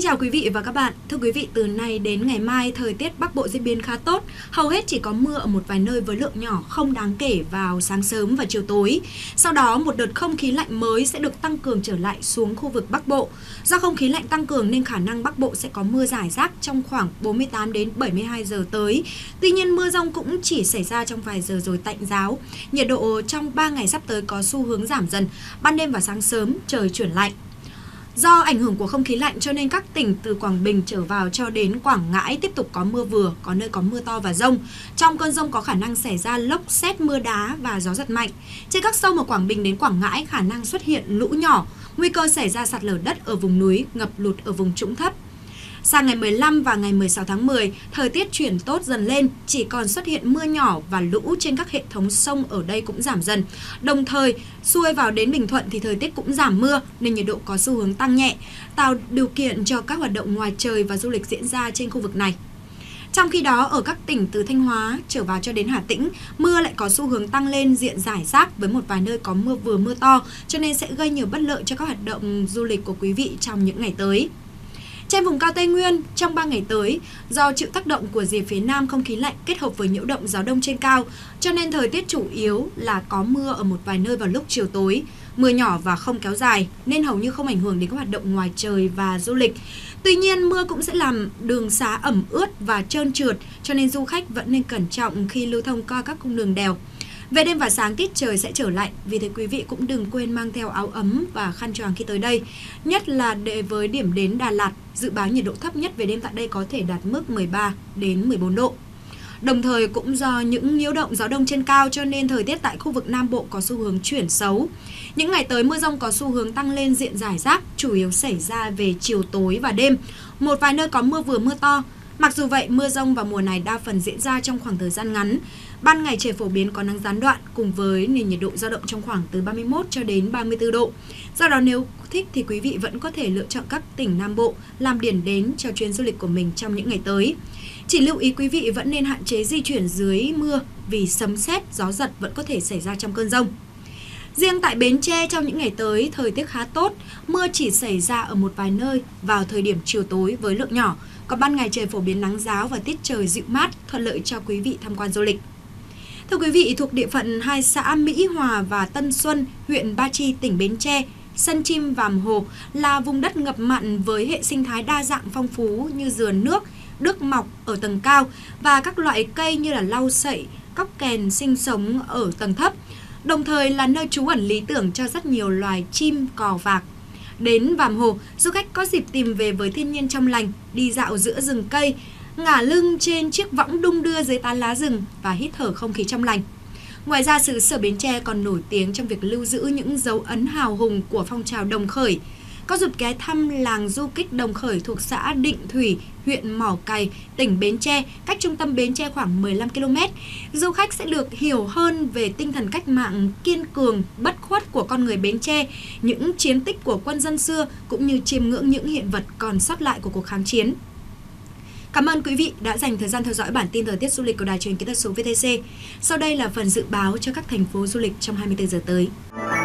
chào quý vị và các bạn. Thưa quý vị, từ nay đến ngày mai, thời tiết Bắc Bộ diễn biến khá tốt. Hầu hết chỉ có mưa ở một vài nơi với lượng nhỏ không đáng kể vào sáng sớm và chiều tối. Sau đó, một đợt không khí lạnh mới sẽ được tăng cường trở lại xuống khu vực Bắc Bộ. Do không khí lạnh tăng cường nên khả năng Bắc Bộ sẽ có mưa rải rác trong khoảng 48 đến 72 giờ tới. Tuy nhiên, mưa dông cũng chỉ xảy ra trong vài giờ rồi tạnh ráo. Nhiệt độ trong 3 ngày sắp tới có xu hướng giảm dần. Ban đêm và sáng sớm trời chuyển lạnh. Do ảnh hưởng của không khí lạnh cho nên các tỉnh từ Quảng Bình trở vào cho đến Quảng Ngãi tiếp tục có mưa vừa, có nơi có mưa to và dông. Trong cơn dông có khả năng xảy ra lốc sét, mưa đá và gió giật mạnh. Trên các sông ở Quảng Bình đến Quảng Ngãi khả năng xuất hiện lũ nhỏ, nguy cơ xảy ra sạt lở đất ở vùng núi, ngập lụt ở vùng trũng thấp. Sang ngày 15 và ngày 16 tháng 10, thời tiết chuyển tốt dần lên, chỉ còn xuất hiện mưa nhỏ và lũ trên các hệ thống sông ở đây cũng giảm dần. Đồng thời, xuôi vào đến Bình Thuận thì thời tiết cũng giảm mưa nên nhiệt độ có xu hướng tăng nhẹ, tạo điều kiện cho các hoạt động ngoài trời và du lịch diễn ra trên khu vực này. Trong khi đó, ở các tỉnh từ Thanh Hóa trở vào cho đến Hà Tĩnh, mưa lại có xu hướng tăng lên diện rải rác với một vài nơi có mưa vừa mưa to, cho nên sẽ gây nhiều bất lợi cho các hoạt động du lịch của quý vị trong những ngày tới. Trên vùng cao Tây Nguyên, trong 3 ngày tới, do chịu tác động của rìa phía Nam không khí lạnh kết hợp với nhiễu động gió đông trên cao, cho nên thời tiết chủ yếu là có mưa ở một vài nơi vào lúc chiều tối. Mưa nhỏ và không kéo dài nên hầu như không ảnh hưởng đến các hoạt động ngoài trời và du lịch. Tuy nhiên, mưa cũng sẽ làm đường xá ẩm ướt và trơn trượt, cho nên du khách vẫn nên cẩn trọng khi lưu thông qua các cung đường đèo. Về đêm và sáng tiết trời sẽ trở lạnh, vì thế quý vị cũng đừng quên mang theo áo ấm và khăn choàng khi tới đây. Nhất là với điểm đến Đà Lạt, dự báo nhiệt độ thấp nhất về đêm tại đây có thể đạt mức 13 đến 14 độ. Đồng thời cũng do những nhiễu động gió đông trên cao cho nên thời tiết tại khu vực Nam Bộ có xu hướng chuyển xấu. Những ngày tới mưa dông có xu hướng tăng lên diện rải rác, chủ yếu xảy ra về chiều tối và đêm. Một vài nơi có mưa vừa mưa to. Mặc dù vậy, mưa dông vào mùa này đa phần diễn ra trong khoảng thời gian ngắn. Ban ngày trời phổ biến có nắng gián đoạn cùng với nền nhiệt độ dao động trong khoảng từ 31 cho đến 34 độ. Do đó nếu thích thì quý vị vẫn có thể lựa chọn các tỉnh Nam Bộ làm điểm đến cho chuyến du lịch của mình trong những ngày tới. Chỉ lưu ý quý vị vẫn nên hạn chế di chuyển dưới mưa vì sấm sét, gió giật vẫn có thể xảy ra trong cơn dông. Riêng tại Bến Tre trong những ngày tới, thời tiết khá tốt, mưa chỉ xảy ra ở một vài nơi vào thời điểm chiều tối với lượng nhỏ. Còn ban ngày trời phổ biến nắng ráo và tiết trời dịu mát, thuận lợi cho quý vị tham quan du lịch. Thưa quý vị, thuộc địa phận hai xã Mỹ Hòa và Tân Xuân, huyện Ba Chi, tỉnh Bến Tre, Sân Chim Vàm Hồ là vùng đất ngập mặn với hệ sinh thái đa dạng phong phú như dừa nước, đức mọc ở tầng cao và các loại cây như là lau sậy, cóc kèn sinh sống ở tầng thấp. Đồng thời là nơi trú ẩn lý tưởng cho rất nhiều loài chim, cò vạc. Đến Vàm Hồ, du khách có dịp tìm về với thiên nhiên trong lành, đi dạo giữa rừng cây, ngả lưng trên chiếc võng đung đưa dưới tán lá rừng và hít thở không khí trong lành. Ngoài ra, xứ sở Bến Tre còn nổi tiếng trong việc lưu giữ những dấu ấn hào hùng của phong trào Đồng Khởi. Có dịp ghé thăm làng du kích Đồng Khởi thuộc xã Định Thủy, huyện Mỏ Cày, tỉnh Bến Tre, cách trung tâm Bến Tre khoảng 15 km. Du khách sẽ được hiểu hơn về tinh thần cách mạng kiên cường, bất khuất của con người Bến Tre, những chiến tích của quân dân xưa cũng như chiêm ngưỡng những hiện vật còn sót lại của cuộc kháng chiến. Cảm ơn quý vị đã dành thời gian theo dõi bản tin thời tiết du lịch của Đài Truyền hình Kỹ thuật số VTC. Sau đây là phần dự báo cho các thành phố du lịch trong 24 giờ tới.